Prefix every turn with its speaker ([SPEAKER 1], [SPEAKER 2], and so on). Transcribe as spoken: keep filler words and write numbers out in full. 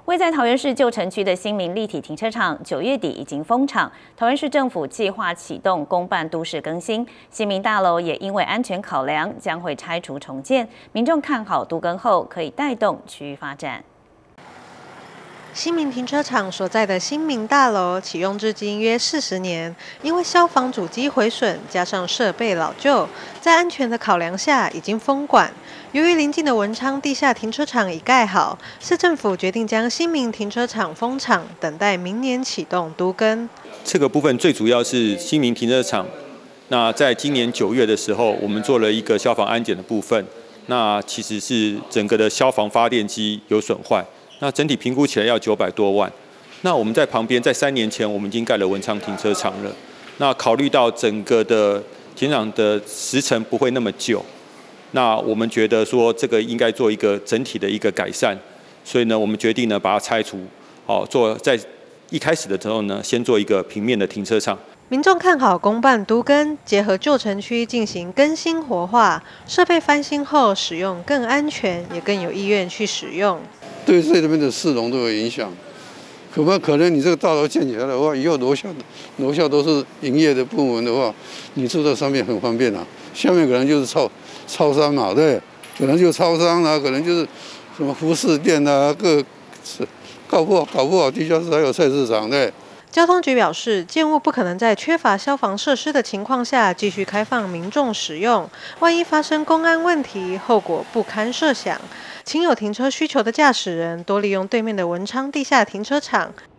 [SPEAKER 1] 位在桃园市旧城区的新民立体停车场，九月底已经封场。桃园市政府计划启动公办都市更新，新民大楼也因为安全考量，将会拆除重建。民众看好都更后可以带动区域发展。
[SPEAKER 2] 新民停车场所在的新民大楼启用至今约四十年，因为消防主机毁损，加上设备老旧，在安全的考量下已经封管。由于邻近的文昌地下停车场已盖好，市政府决定将新民停车场封场，等待明年启动都更。
[SPEAKER 3] 这个部分最主要是新民停车场。那在今年九月的时候，我们做了一个消防安检的部分，那其实是整个的消防发电机有损坏。 那整体评估起来要九百多万。那我们在旁边，在三年前我们已经盖了文昌停车场了。那考虑到整个的停车场的时程不会那么久，那我们觉得说这个应该做一个整体的一个改善，所以呢，我们决定呢把它拆除，好做在一开始的时候呢，先做一个平面的停车场。
[SPEAKER 2] 民众看好公办都更，结合旧城区进行更新活化，设备翻新后使用更安全，也更有意愿去使用。
[SPEAKER 4] 对这边的市容都有影响，可不可能你这个大楼建起来的话，以后楼下楼下都是营业的部门的话，你住在上面很方便啊。下面可能就是超超商嘛，对，可能就超商啦、啊，可能就是什么服饰店啊，各搞不好搞不好地下室还有菜市场对。
[SPEAKER 2] 交通局表示，建物不可能在缺乏消防设施的情况下继续开放民众使用，万一发生公安问题，后果不堪设想。请有停车需求的驾驶人多利用对面的文昌地下停车场，